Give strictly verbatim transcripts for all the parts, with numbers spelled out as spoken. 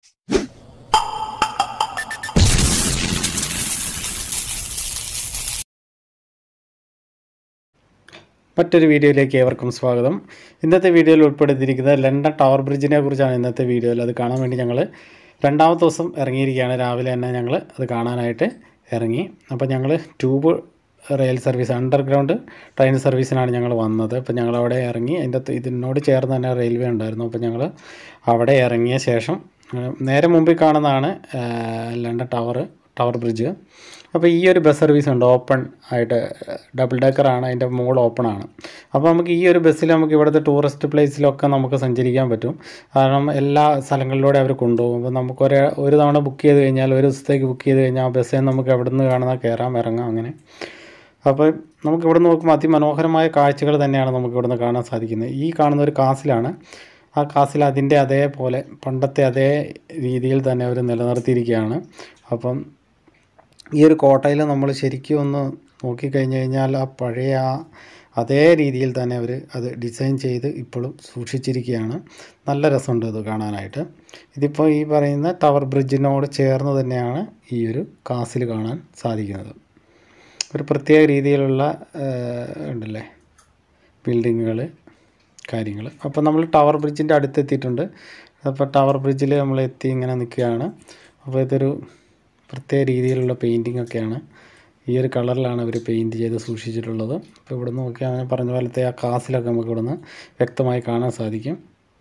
മറ്റൊരു വീഡിയോയിലേക്ക് ഏവർക്കും സ്വാഗതം. ഇന്നത്തെ വീഡിയോയിൽ ഉൾപ്പെടുത്തിയിരിക്കുന്നത് ലണ്ടൻ ടവർ ബ്രിഡ്ജിനെ കുറിച്ചാണ്. ഇന്നത്തെ വീഡിയോയിൽ അത് കാണാൻ വേണ്ടി ഞങ്ങൾ രണ്ടാമത്തെ ദിവസം ഇറങ്ങിയിരിക്കുകയാണ്. രാവിലെ തന്നെ ഞങ്ങൾ അത് കാണാനായിട്ട് ഇറങ്ങി. അപ്പോൾ ഞങ്ങൾ tube rail service, underground train സർവീസിനാണ് ഞങ്ങൾ വന്നത്. അപ്പോൾ ഞങ്ങളവിടെ ഇറങ്ങി. അതിൻ്റെ ഇതിനോട് ചേർന്ന് തന്നെ റെയിൽവേ ഉണ്ടായിരുന്നു. അപ്പോൾ ഞങ്ങൾ അവിടെ ഇറങ്ങിയ ശേഷം നേരെ മുമ്പിൽ കാണുന്നതാണ് ലണ്ടൻ ടവർ ടവർ ബ്രിഡ്ജ്. അപ്പോൾ ഈ ഒരു ബസ് സർവീസ് ഉണ്ട്, ഓപ്പൺ ആയിട്ട് ഡബിൾ ഡെക്കറാണ്, അതിൻ്റെ മോൾ ഓപ്പൺ ആണ്. അപ്പോൾ നമുക്ക് ഈ ഒരു ബസ്സിൽ നമുക്ക് ഇവിടുത്തെ ടൂറിസ്റ്റ് പ്ലേസിലൊക്കെ നമുക്ക് സഞ്ചരിക്കാൻ പറ്റും. കാരണം എല്ലാ സ്ഥലങ്ങളിലൂടെ അവർ കൊണ്ടുപോകും. അപ്പോൾ നമുക്ക് ഒരു ഒരു തവണ ബുക്ക് ചെയ്ത് കഴിഞ്ഞാൽ, ഒരു ദിവസത്തേക്ക് ബുക്ക് ചെയ്ത് കഴിഞ്ഞാൽ ആ ബസ്സിൽ നമുക്ക് എവിടെ നിന്ന് കാണുന്ന കയറാം, ഇറങ്ങാം, അങ്ങനെ. അപ്പോൾ നമുക്ക് ഇവിടെ നോക്കുമ്പോൾ അതിമനോഹരമായ കാഴ്ചകൾ തന്നെയാണ് നമുക്ക് ഇവിടുന്ന് കാണാൻ സാധിക്കുന്നത്. ഈ കാണുന്ന ഒരു കാസിലാണ്. ആ കാസിൽ അതിൻ്റെ അതേപോലെ പണ്ടത്തെ അതേ രീതിയിൽ തന്നെ അവർ നിലനിർത്തിയിരിക്കുകയാണ്. അപ്പം ഈ ഒരു കോട്ടയിൽ നമ്മൾ ശരിക്കും ഒന്ന് നോക്കിക്കഴിഞ്ഞ് കഴിഞ്ഞാൽ ആ പഴയ ആ അതേ രീതിയിൽ തന്നെ അവർ അത് ഡിസൈൻ ചെയ്ത് ഇപ്പോഴും സൂക്ഷിച്ചിരിക്കുകയാണ്. നല്ല രസമുണ്ട് ഇത് കാണാനായിട്ട്. ഇതിപ്പോൾ ഈ പറയുന്ന ടവർ ബ്രിഡ്ജിനോട് ചേർന്ന് തന്നെയാണ് ഈ ഒരു കാസിൽ കാണാൻ സാധിക്കുന്നത്. ഒരു പ്രത്യേക രീതിയിലുള്ള ഉണ്ടല്ലേ ബിൽഡിങ്ങുകൾ, കാര്യങ്ങൾ. അപ്പോൾ നമ്മൾ ടവർ ബ്രിഡ്ജിൻ്റെ അടുത്തെത്തിയിട്ടുണ്ട്. അപ്പോൾ ടവർ ബ്രിഡ്ജിൽ നമ്മൾ എത്തി ഇങ്ങനെ നിൽക്കുകയാണ്. അപ്പോൾ ഇതൊരു പ്രത്യേക രീതിയിലുള്ള പെയിൻറ്റിംഗ് ഒക്കെയാണ്. ഈ ഒരു കളറിലാണ് അവർ പെയിൻറ്റ് ചെയ്ത് സൂക്ഷിച്ചിട്ടുള്ളത്. അപ്പോൾ ഇവിടെ നിന്ന് നോക്കിയാൽ അങ്ങനെ പറഞ്ഞ പോലത്തെ ആ കാസിലൊക്കെ നമുക്ക് ഇവിടെ നിന്ന് വ്യക്തമായി കാണാൻ സാധിക്കും.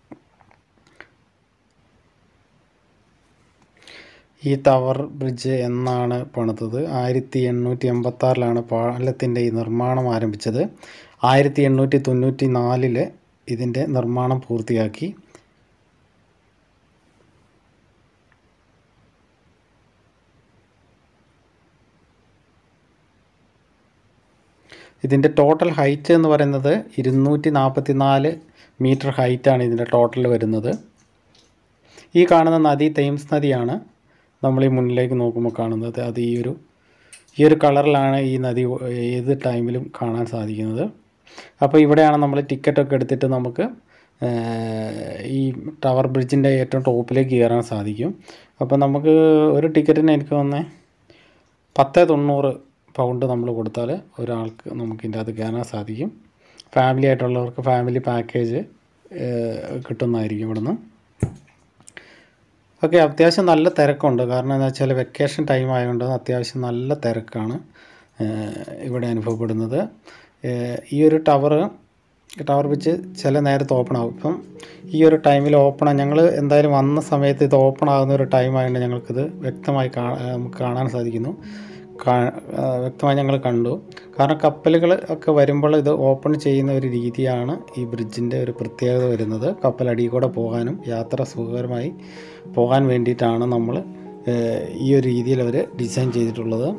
ഈ ടവർ ബ്രിഡ്ജ് എന്നാണ് പണിതത്? ആയിരത്തി എണ്ണൂറ്റി എൺപത്തി ആറിലാണ് പാലത്തിൻ്റെ ഈ നിർമ്മാണം ആരംഭിച്ചത്. ആയിരത്തി എണ്ണൂറ്റി തൊണ്ണൂറ്റി നാലില് ഇതിൻ്റെ നിർമ്മാണം പൂർത്തിയാക്കി. ഇതിൻ്റെ ടോട്ടൽ ഹൈറ്റ് എന്ന് പറയുന്നത് ഇരുന്നൂറ്റി നാൽപ്പത്തി നാല് മീറ്റർ ഹൈറ്റാണ് ഇതിൻ്റെ ടോട്ടൽ വരുന്നത്. ഈ കാണുന്ന നദി തെയിംസ് നദിയാണ്. നമ്മൾ ഈ മുന്നിലേക്ക് നോക്കുമ്പോൾ കാണുന്നത് അത് ഈ ഒരു ഈ ഒരു കളറിലാണ് ഈ നദി ഏത് ടൈമിലും കാണാൻ സാധിക്കുന്നത്. അപ്പോൾ ഇവിടെയാണ് നമ്മൾ ടിക്കറ്റൊക്കെ എടുത്തിട്ട് നമുക്ക് ഈ ടവർ ബ്രിഡ്ജിൻ്റെ ഏറ്റവും ടോപ്പിലേക്ക് കയറാൻ സാധിക്കും. അപ്പോൾ നമുക്ക് ഒരു ടിക്കറ്റിന് എനിക്ക് വന്നേ പത്ത് തൊണ്ണൂറ് പൗണ്ട് നമ്മൾ കൊടുത്താൽ ഒരാൾക്ക് നമുക്ക് ഇതിൻ്റെ അത് കയറാൻ സാധിക്കും. ഫാമിലി ആയിട്ടുള്ളവർക്ക് ഫാമിലി പാക്കേജ് കിട്ടുന്നതായിരിക്കും ഇവിടുന്ന്. ഓക്കെ, അത്യാവശ്യം നല്ല തിരക്കുണ്ട്. കാരണം എന്താ വെച്ചാൽ വെക്കേഷൻ ടൈം ആയതുകൊണ്ട് അത്യാവശ്യം നല്ല തിരക്കാണ് ഇവിടെ അനുഭവപ്പെടുന്നത്. ഈ ഒരു ടവർ ടവർ വെച്ച് ചില നേരത്ത് ഓപ്പൺ ആകും. ഇപ്പം ഈ ഒരു ടൈമിൽ ഓപ്പൺ ഞങ്ങൾ എന്തായാലും വന്ന സമയത്ത് ഇത് ഓപ്പൺ ആകുന്ന ഒരു ടൈം ആയതുകൊണ്ട് ഞങ്ങൾക്കിത് വ്യക്തമായി നമുക്ക് കാണാൻ സാധിക്കുന്നു. വ്യക്തമായി ഞങ്ങൾ കണ്ടു. കാരണം കപ്പലുകൾ ഒക്കെ വരുമ്പോൾ ഇത് ഓപ്പൺ ചെയ്യുന്ന ഒരു രീതിയാണ് ഈ ബ്രിഡ്ജിൻ്റെ ഒരു പ്രത്യേകത വരുന്നത്. കപ്പലടി കൂടെ പോകാനും യാത്ര സുഖകരമായി പോകാൻ വേണ്ടിയിട്ടാണ് നമ്മൾ ഈ ഒരു രീതിയിൽ അവർ ഡിസൈൻ ചെയ്തിട്ടുള്ളത്.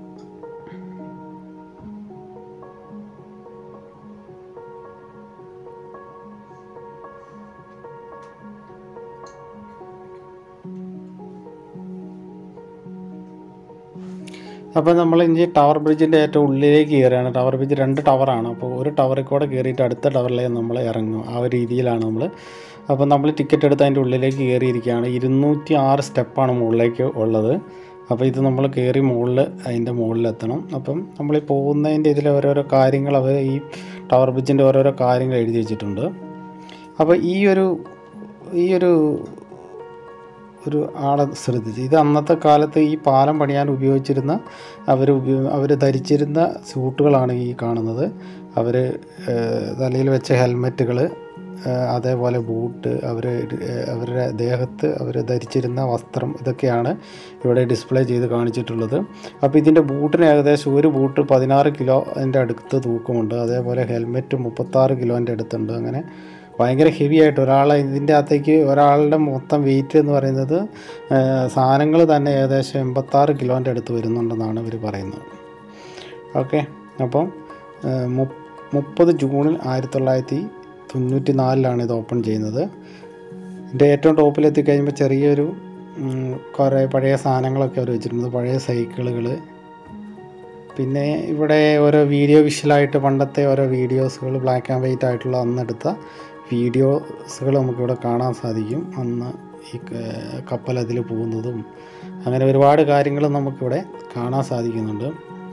അപ്പോൾ നമ്മൾ ഇനി ടവർ ബ്രിഡ്ജിൻ്റെ ഏറ്റവും ഉള്ളിലേക്ക് കയറുകയാണ്. ടവർ ബ്രിഡ്ജ് രണ്ട് ടവറാണ്. അപ്പോൾ ഒരു ടവറിൽ കൂടെ കയറിയിട്ട് അടുത്ത ടവറിലേക്ക് നമ്മൾ ഇറങ്ങും. ആ ഒരു രീതിയിലാണ് നമ്മൾ. അപ്പോൾ നമ്മൾ ടിക്കറ്റ് എടുത്ത് അതിൻ്റെ ഉള്ളിലേക്ക് കയറിയിരിക്കുകയാണ്. ഇരുന്നൂറ്റി ആറ് സ്റ്റെപ്പാണ് മുകളിലേക്ക് ഉള്ളത്. അപ്പോൾ ഇത് നമ്മൾ കയറി മുകളിൽ അതിൻ്റെ മുകളിലെത്തണം. അപ്പം നമ്മൾ ഈ പോകുന്നതിൻ്റെ ഇതിൽ ഓരോരോ കാര്യങ്ങൾ അവർ ഈ ടവർ ബ്രിഡ്ജിൻ്റെ ഓരോരോ കാര്യങ്ങൾ എഴുതി വെച്ചിട്ടുണ്ട്. അപ്പോൾ ഈ ഒരു ഈ ഒരു ഒരു ആളെ ശ്രദ്ധിച്ച് ഇത് അന്നത്തെ കാലത്ത് ഈ പാലം പണിയാൻ ഉപയോഗിച്ചിരുന്ന അവർ ഉപയോഗ അവർ ധരിച്ചിരുന്ന സ്യൂട്ടുകളാണ് ഈ കാണുന്നത്. അവർ തലയിൽ വെച്ച ഹെൽമെറ്റുകൾ, അതേപോലെ ബൂട്ട്, അവർ അവരുടെ ദേഹത്ത് അവർ ധരിച്ചിരുന്ന വസ്ത്രം, ഇതൊക്കെയാണ് ഇവിടെ ഡിസ്പ്ലേ ചെയ്ത് കാണിച്ചിട്ടുള്ളത്. അപ്പോൾ ഇതിൻ്റെ ബൂട്ടിന് ഏകദേശം ഒരു ബൂട്ട് പതിനാറ് കിലോ അതിൻ്റെ അടുത്ത് തൂക്കമുണ്ട്. അതേപോലെ ഹെൽമെറ്റ് മുപ്പത്താറ് കിലോൻ്റെ അടുത്തുണ്ട്. അങ്ങനെ ഭയങ്കര ഹെവി ആയിട്ട് ഒരാളെ ഇതിൻ്റെ അകത്തേക്ക് ഒരാളുടെ മൊത്തം വെയിറ്റ് എന്ന് പറയുന്നത് സാധനങ്ങൾ തന്നെ ഏകദേശം എൺപത്താറ് കിലോൻ്റെ അടുത്ത് വരുന്നുണ്ടെന്നാണ് ഇവർ പറയുന്നത്. ഓക്കെ, അപ്പം മുപ്പത് ജൂണിൽ ആയിരത്തി തൊള്ളായിരത്തി തൊണ്ണൂറ്റി നാലിലാണ് ഇത് ഓപ്പൺ ചെയ്യുന്നത്. ഇതിൻ്റെ ഏറ്റവും ടോപ്പിലെത്തിക്കഴിയുമ്പോൾ ചെറിയൊരു കുറേ പഴയ സാധനങ്ങളൊക്കെ അവർ വെച്ചിട്ടുണ്ട്. പഴയ സൈക്കിളുകൾ, പിന്നെ ഇവിടെ ഓരോ വീഡിയോ വിഷ്വലായിട്ട് പണ്ടത്തെ ഓരോ വീഡിയോസുകൾ, ബ്ലാക്ക് ആൻഡ് വൈറ്റ് ആയിട്ടുള്ള അന്നെടുത്ത വീഡിയോസുകൾ നമുക്കിവിടെ കാണാൻ സാധിക്കും. അന്ന് ഈ കപ്പൽ അതിൽ പോകുന്നതും അങ്ങനെ ഒരുപാട് കാര്യങ്ങൾ നമുക്കിവിടെ കാണാൻ സാധിക്കുന്നുണ്ട്.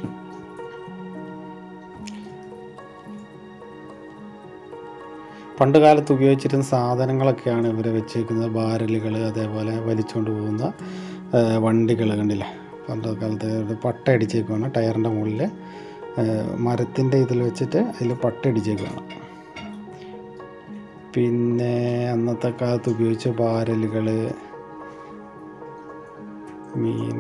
പണ്ട് കാലത്ത് ഉപയോഗിച്ചിരുന്ന സാധനങ്ങളൊക്കെയാണ് ഇവർ വെച്ചേക്കുന്നത്. ബാരലുകൾ, അതേപോലെ വലിച്ചുകൊണ്ട് പോകുന്ന വണ്ടികൾ കണ്ടില്ലേ. പണ്ട് കാലത്ത് പട്ട അടിച്ചേക്കുവാണ് ടയറിൻ്റെ മുകളിൽ, മരത്തിൻ്റെ ഇതിൽ വെച്ചിട്ട് അതിൽ പട്ട അടിച്ചേക്കുവാണ്. പിന്നെ അന്നത്തെ കാലത്ത് ഉപയോഗിച്ച ബാരലുകൾ, മീൻ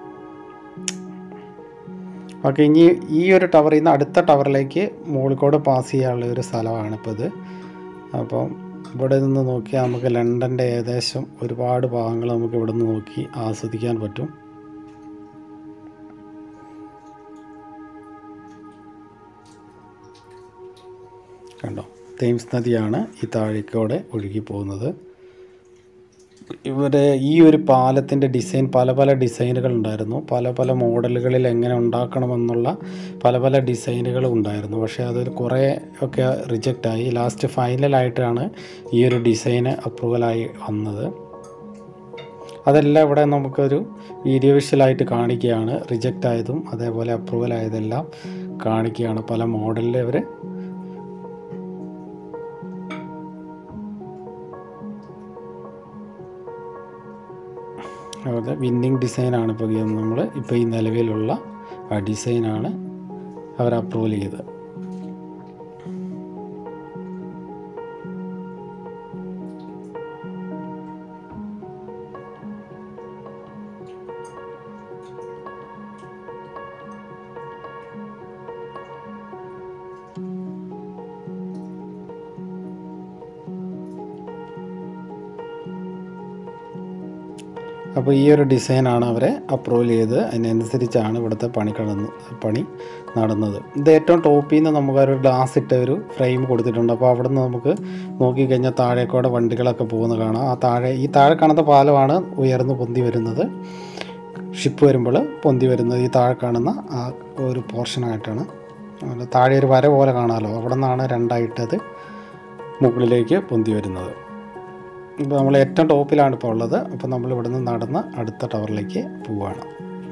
ഓക്കെ. ഇനി ഈ ഒരു ടവറിൽ നിന്ന് അടുത്ത ടവറിലേക്ക് മുകളിൽ പാസ് ചെയ്യാനുള്ള ഒരു സ്ഥലമാണ് ഇപ്പോൾ ഇത്. അപ്പം ഇവിടെ നിന്ന് നോക്കിയാൽ നമുക്ക് ലണ്ടൻ്റെ ഏകദേശം ഒരുപാട് ഭാഗങ്ങൾ നമുക്ക് ഇവിടെ നിന്ന് നോക്കി ആസ്വദിക്കാൻ പറ്റും. കണ്ടോ, തേംസ് നദിയാണ് ഈ താഴേക്കോടെ ഒഴുകി പോകുന്നത്. ഇവിടെ ഈ ഒരു പാലത്തിൻ്റെ ഡിസൈൻ പല പല ഡിസൈനുകൾ ഉണ്ടായിരുന്നു. പല പല മോഡലുകളിൽ എങ്ങനെ ഉണ്ടാക്കണമെന്നുള്ള പല പല ഡിസൈനുകൾ ഉണ്ടായിരുന്നു. പക്ഷേ അതൊരു കുറേ ഒക്കെ റിജക്റ്റായി. ലാസ്റ്റ് ഫൈനലായിട്ടാണ് ഈ ഒരു ഡിസൈന് അപ്രൂവലായി വന്നത്. അതെല്ലാം ഇവിടെ നമുക്കൊരു വീഡിയോ വിഷ്വലായിട്ട് കാണിക്കുകയാണ്. റിജക്റ്റ് ആയതും അതേപോലെ അപ്രൂവൽ ആയതെല്ലാം കാണിക്കുകയാണ്. പല മോഡലിൽ അവർ അവരുടെ വിന്നിങ് ഡിസൈനാണ് ഇപ്പോൾ നമ്മൾ ഇപ്പോൾ ഈ നിലവിലുള്ള ആ ഡിസൈനാണ് അവർ അപ്രൂവൽ ചെയ്തത്. അപ്പോൾ ഈ ഒരു ഡിസൈനാണ് അവരെ അപ്രൂവൽ ചെയ്ത്. അതിനനുസരിച്ചാണ് ഇവിടുത്തെ പണി കടന്ന് പണി നടന്നത്. ഇത് ഏറ്റവും ടോപ്പിൽ നിന്ന് നമുക്കൊരു ഗ്ലാസ് ഇട്ട ഒരു ഫ്രെയിം കൊടുത്തിട്ടുണ്ട്. അപ്പോൾ അവിടെ നിന്ന് നമുക്ക് നോക്കിക്കഴിഞ്ഞാൽ താഴേക്കൂടെ വണ്ടികളൊക്കെ പോകുന്ന കാണാം. ആ താഴെ ഈ താഴെ കാണുന്ന പാലമാണ് ഉയർന്നു പൊന്തി വരുന്നത്. ഷിപ്പ് വരുമ്പോൾ പൊന്തി വരുന്നത് ഈ താഴെ കാണുന്ന ആ ഒരു പോർഷനായിട്ടാണ്. താഴെ ഒരു വര പോലെ കാണാമല്ലോ, അവിടെ നിന്നാണ് രണ്ടായിട്ടത് മുകളിലേക്ക് പൊന്തി വരുന്നത്. ഇപ്പോൾ നമ്മൾ ഏറ്റവും ടോപ്പിലാണ് ഇപ്പോൾ ഉള്ളത്. അപ്പോൾ നമ്മൾ ഇവിടെ നിന്ന് നടന്ന് അടുത്ത ടവറിലേക്ക് പോവുകയാണ്.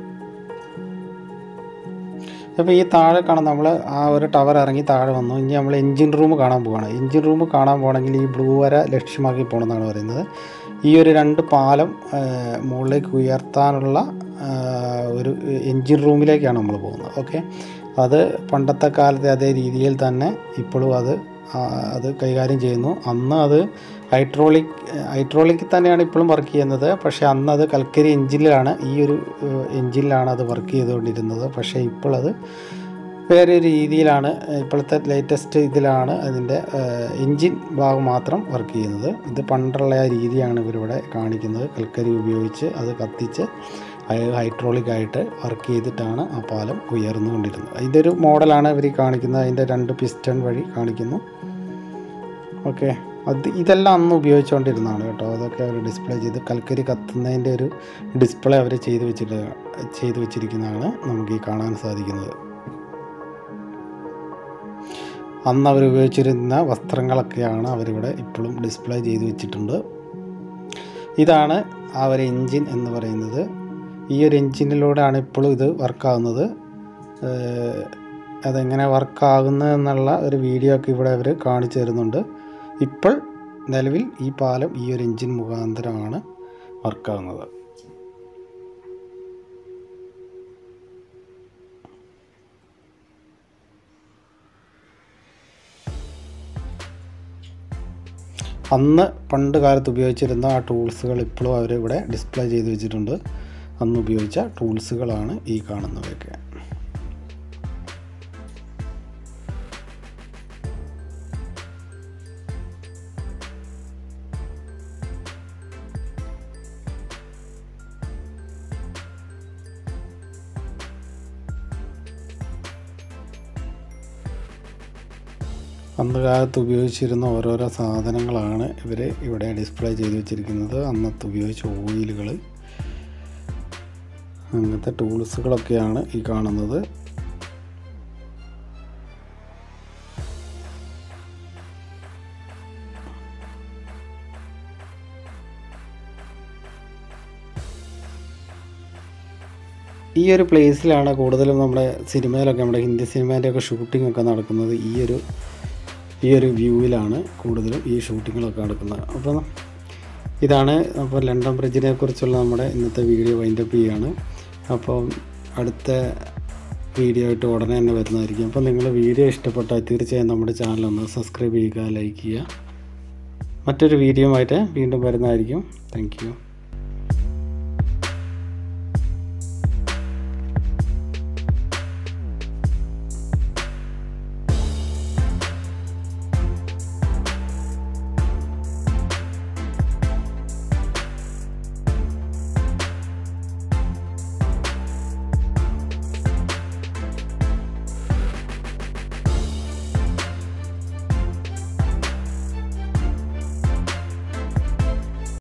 അപ്പോൾ ഈ താഴെ കാണാൻ നമ്മൾ ആ ഒരു ടവർ ഇറങ്ങി താഴെ വന്നു. ഇനി നമ്മൾ എൻജിൻ റൂം കാണാൻ പോവുകയാണ്. എൻജിൻ റൂം കാണാൻ പോകണമെങ്കിൽ ഈ ബ്ലൂ വര ലക്ഷ്യമാക്കി പോകണമെന്നാണ് പറയുന്നത്. ഈ ഒരു രണ്ട് പാലം മുകളിലേക്ക് ഉയർത്താനുള്ള ഒരു എൻജിൻ റൂമിലേക്കാണ് നമ്മൾ പോകുന്നത്. ഓക്കെ, അത് പണ്ടത്തെ കാലത്തെ അതേ രീതിയിൽ തന്നെ ഇപ്പോഴും അത് അത് കൈകാര്യം ചെയ്യുന്നു. അന്ന് അത് ഹൈഡ്രോളിക് ഹൈഡ്രോളിക് തന്നെയാണ് ഇപ്പോഴും വർക്ക് ചെയ്യുന്നത്. പക്ഷേ അന്ന് അത് കൽക്കരി എഞ്ചിനിലാണ്, ഈ ഒരു എഞ്ചിനിലാണ് അത് വർക്ക് ചെയ്തുകൊണ്ടിരുന്നത്. പക്ഷേ ഇപ്പോൾ അത് വേറെ ഒരു രീതിയിലാണ്, ഇപ്പോഴത്തെ ലേറ്റസ്റ്റ് ഇതിലാണ് അതിൻ്റെ എൻജിൻ ഭാഗം മാത്രം വർക്ക് ചെയ്യുന്നത്. ഇത് പണ്ടുള്ള ആ രീതിയാണ് ഇവരിവിടെ കാണിക്കുന്നത്. കൽക്കരി ഉപയോഗിച്ച് അത് കത്തിച്ച് ഹൈഡ്രോളിക് ആയിട്ട് വർക്ക് ചെയ്തിട്ടാണ് ആ പാലം ഉയർന്നുകൊണ്ടിരുന്നത്. ഇതൊരു മോഡലാണ് ഇവർ കാണിക്കുന്നത്. അതിൻ്റെ രണ്ട് പിസ്റ്റൺ വഴി കാണിക്കുന്നു. ഓക്കെ, അത് ഇതെല്ലാം അന്ന് ഉപയോഗിച്ചുകൊണ്ടിരുന്നതാണ് കേട്ടോ. അതൊക്കെ അവർ ഡിസ്പ്ലേ ചെയ്ത് കൽക്കരി കത്തുന്നതിൻ്റെ ഒരു ഡിസ്പ്ലേ അവർ ചെയ്ത് വെച്ചിട്ട് ചെയ്ത് വെച്ചിരിക്കുന്നതാണ് നമുക്ക് ഈ കാണാൻ സാധിക്കുന്നത്. അന്ന് അവർ ഉപയോഗിച്ചിരുന്ന വസ്ത്രങ്ങളൊക്കെയാണ് അവരിവിടെ ഇപ്പോഴും ഡിസ്പ്ലേ ചെയ്ത് വെച്ചിട്ടുണ്ട്. ഇതാണ് ആ ഒരു എൻജിൻ എന്ന് പറയുന്നത്. ഈ ഒരു എൻജിനിലൂടെയാണ് ഇപ്പോഴും ഇത് വർക്കാവുന്നത്. അതെങ്ങനെ വർക്കാകുന്നത് എന്നുള്ള ഒരു വീഡിയോ ഒക്കെ ഇവിടെ അവർ കാണിച്ചു തരുന്നുണ്ട്. ഇപ്പോൾ നിലവിൽ ഈ പാലം ഈ ഒരു എൻജിൻ മുഖാന്തരമാണ് വർക്കാവുന്നത്. അന്ന് പണ്ട് കാലത്ത് ഉപയോഗിച്ചിരുന്ന ആ ടൂൾസുകൾ ഇപ്പോഴും അവരിവിടെ ഡിസ്പ്ലേ ചെയ്ത് വെച്ചിട്ടുണ്ട്. അന്ന് ഉപയോഗിച്ച ടൂൾസുകളാണ് ഈ കാണുന്നവയൊക്കെ. അന്ന് കാലത്ത് ഉപയോഗിച്ചിരുന്ന ഓരോരോ സാധനങ്ങളാണ് ഇവർ ഇവിടെ ഡിസ്പ്ലേ ചെയ്ത് വെച്ചിരിക്കുന്നത്. അന്നത്തെ ഉപയോഗിച്ച ഓയിലുകൾ, അങ്ങനത്തെ ടൂൾസുകളൊക്കെയാണ് ഈ കാണുന്നത്. ഈ ഒരു പ്ലേസിലാണ് കൂടുതലും നമ്മുടെ സിനിമയിലൊക്കെ നമ്മുടെ ഹിന്ദി സിനിമേൻ്റെയൊക്കെ ഷൂട്ടിങ്ങൊക്കെ നടക്കുന്നത്. ഈ ഒരു ഈ ഒരു വ്യൂവിലാണ് കൂടുതലും ഈ ഷൂട്ടിങ്ങുകളൊക്കെ നടക്കുന്നത്. അപ്പോൾ ഇതാണ് അപ്പോൾ ലണ്ടൻ ബ്രിഡ്ജിനെ കുറിച്ചുള്ള നമ്മുടെ ഇന്നത്തെ വീഡിയോ വൈൻഡപ്പ് ചെയ്യുകയാണ്. അപ്പോൾ അടുത്ത വീഡിയോ ആയിട്ട് ഉടനെ തന്നെ വരുന്നതായിരിക്കും. അപ്പോൾ നിങ്ങൾ വീഡിയോ ഇഷ്ടപ്പെട്ടാൽ തീർച്ചയായും നമ്മുടെ ചാനലൊന്ന് സബ്സ്ക്രൈബ് ചെയ്യുക, ലൈക്ക് ചെയ്യുക. മറ്റൊരു വീഡിയോ ആയിട്ട് വീണ്ടും വരുന്നതായിരിക്കും. Thank U.